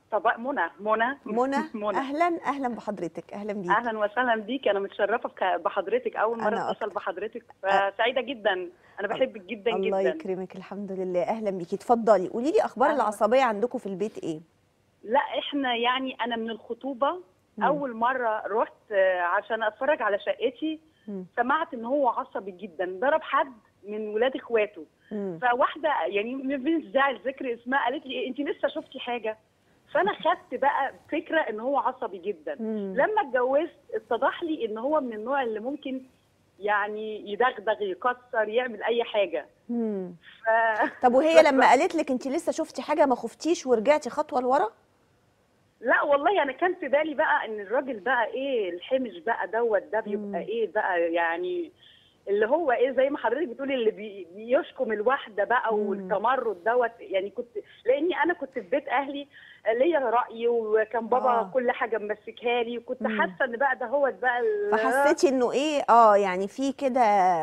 طب منى منى. منى. اهلا بحضرتك، اهلا بيكي. اهلا وسهلا بيكي، انا متشرفه بحضرتك، اول مره انا اتصل اكتر. بحضرتك، فسعيده جدا. انا بحبك جدا الله جدا. يكرمك، الحمد لله. اهلا بيكي، اتفضلي قولي لي اخبار اهلا. العصبيه عندكم في البيت ايه؟ لا احنا يعني انا من الخطوبه اول مره رحت عشان اتفرج على شقتي، سمعت ان هو عصبي جدا، ضرب حد من ولاد اخواته. فواحده يعني مش داعي ذكر اسمها قالت لي انت لسه شفتي حاجه؟ فانا خدت بقى فكره ان هو عصبي جدا. لما اتجوزت اتضح لي ان هو من النوع اللي ممكن يعني يدغدغ، يكسر، يعمل اي حاجه. ف... طب وهي لما قالت لك انت لسه شفتي حاجه ما خفتيش ورجعتي خطوه لورا؟ لا والله انا كان في بالي بقى ان الراجل بقى ايه الحمش بقى ده بيبقى ايه بقى، يعني اللي هو ايه زي ما حضرتك بتقولي اللي بيشكم الواحده بقى والتمرد يعني كنت، لاني انا كنت في بيت اهلي ليا راي، وكان بابا كل حاجه ممسكها لي، وكنت حاسه ان بقى ده هو بقى فحسيتي انه ايه يعني في كده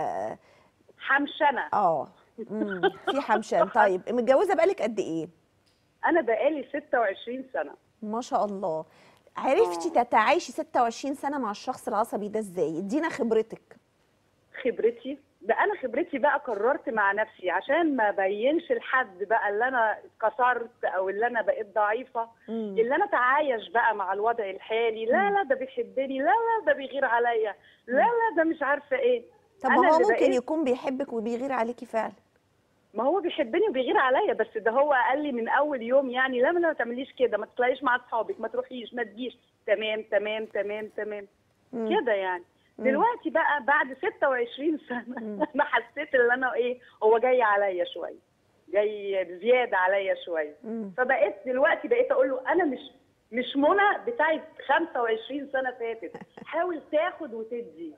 حمشنه. في حمشان. طيب متجوزه بقالك قد ايه؟ انا بقالي 26 سنه. ما شاء الله. عرفتي تتعايشي 26 سنه مع الشخص العصبي ده ازاي؟ ادينا خبرتك. خبرتي ده انا خبرتي بقى قررت مع نفسي عشان ما بينش لحد بقى اللي انا اتكسرت او اللي انا بقيت ضعيفه، اللي انا اتعايش بقى مع الوضع الحالي. لا ده بيحبني، لا ده بيغير عليا، لا ده مش عارفه ايه. طب ما هو ممكن يكون بيحبك وبيغير عليكي فعلا. ما هو بيحبني وبيغير عليا، بس ده هو قال لي من اول يوم يعني لا ما تعمليش كده، ما تطلعيش مع اصحابك، ما تروحيش، ما تجيش. تمام تمام تمام تمام كده يعني. دلوقتي بقى بعد 26 سنه انا حسيت ان انا ايه، هو جاي عليا شويه، جاي زياده عليا شويه. فبقيت دلوقتي بقيت اقول له انا مش منى بتاعت 25 سنه فاتت، حاول تاخد وتدي.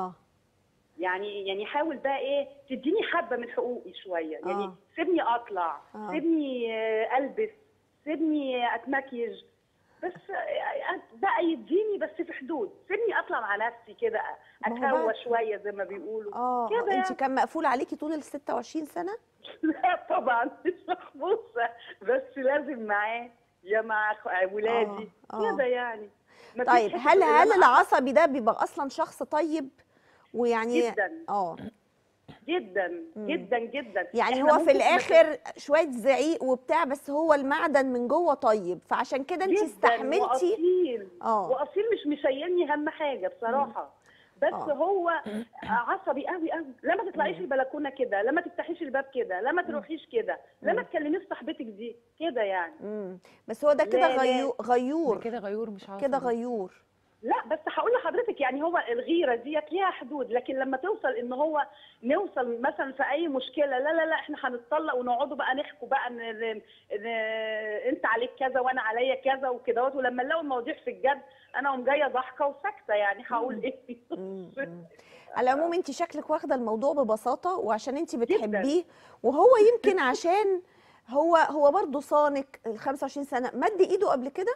يعني حاول بقى ايه تديني حبه من حقوقي شويه، يعني سيبني اطلع، سيبني البس، سيبني اتمكيج، بس بقى يديني بس في حدود، سيبني اطلع مع نفسي كده، اتهوى شويه زي ما بيقولوا كده. انت كان مقفول عليكي طول ال 26 سنه؟ لا طبعا مش مخبوصه، بس لازم معاه يا مع ولادي كده يعني. طيب هل العصبي ده بيبقى اصلا شخص طيب ويعني جدا جدا جدا جدا، يعني هو في الاخر شويه زعيق وبتاع، بس هو المعدن من جوه طيب، فعشان كده انت استحملتي. واصيل واصيل، مش مشيلني هم حاجه بصراحه. بس هو عصبي قوي قوي. لا ما تطلعيش البلكونه كده، لا ما تفتحيش الباب كده، لا ما تروحيش كده، لا ما تكلميش صاحبتك دي كده يعني. بس هو ده كده غيور كده غيور مش عصبي، كده غيور. لا بس هقول لحضرتك يعني هو الغيره ديت ليها حدود، لكن لما توصل ان هو نوصل مثلا في اي مشكله، لا احنا هنتطلق ونقعدوا بقى نحكوا بقى انت عليك كذا وانا عليا كذا وكده، ولما نلاقوا المواضيع في الجد انا قوم جايه ضاحكه وساكته، يعني هقول ايه. على العموم انت شكلك واخده الموضوع ببساطه، وعشان انت بتحبيه، وهو يمكن عشان هو برضه صانك ال 25 سنه. مد ايده قبل كده؟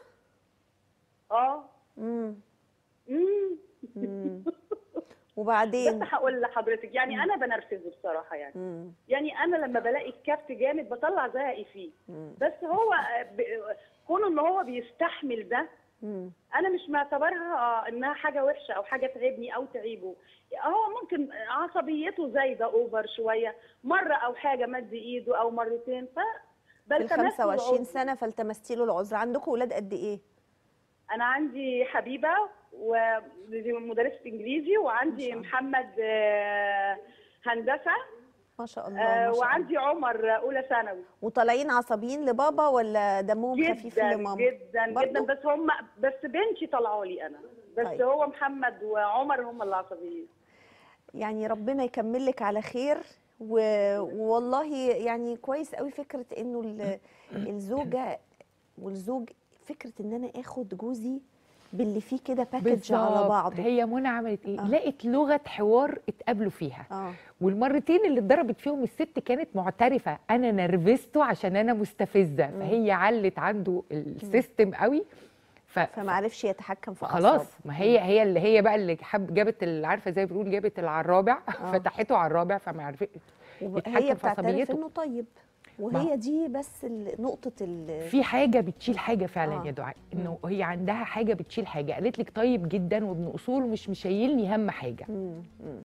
وبعدين بس هقول لحضرتك يعني انا بنرفزه بصراحه يعني. يعني انا لما بلاقي الكبت جامد بطلع زهقي فيه. بس هو كونه ان هو بيستحمل ده، انا مش معتبرها انها حاجه وحشه او حاجه تعبني او تعيبه. هو ممكن عصبيته زايده اوفر شويه، مره او حاجه مد ايده او مرتين، في ال 25 سنه فالتمستي له العذر. عندكم ولاد قد ايه؟ انا عندي حبيبه ومدرسه انجليزي، وعندي محمد هندسه ما شاء الله ما شاء وعندي عمر اولى ثانوي. وطالعين عصبيين لبابا ولا دمهم خفيف لماما؟ جدا جدا، بس بنتي طلعوا لي انا بس. طيب. هو محمد وعمر هم اللي عصبيين. يعني ربنا يكمل لك على خير. والله يعني كويس قوي فكره انه الزوجه والزوج، فكره ان انا اخد جوزي باللي فيه كده باكج على بعضه. هي منى عملت ايه؟ لقت لغه حوار اتقابلوا فيها. والمرتين اللي اتضربت فيهم الست كانت معترفه انا نرفزته عشان انا مستفزه، فهي علت عنده السيستم قوي، فما عرفش يتحكم في اعصابه. خلاص، ما هي اللي هي بقى اللي جابت عارفه زي ما بيقول جابت على الرابع، فتحته على الرابع، فما عرفت هي بتعترف انه طيب. وهي دي بس نقطه في حاجه بتشيل حاجه فعلا يا دعاء، انه هي عندها حاجه بتشيل حاجه. قالت لك طيب جدا وابن اصول مش مشايلني هم حاجه.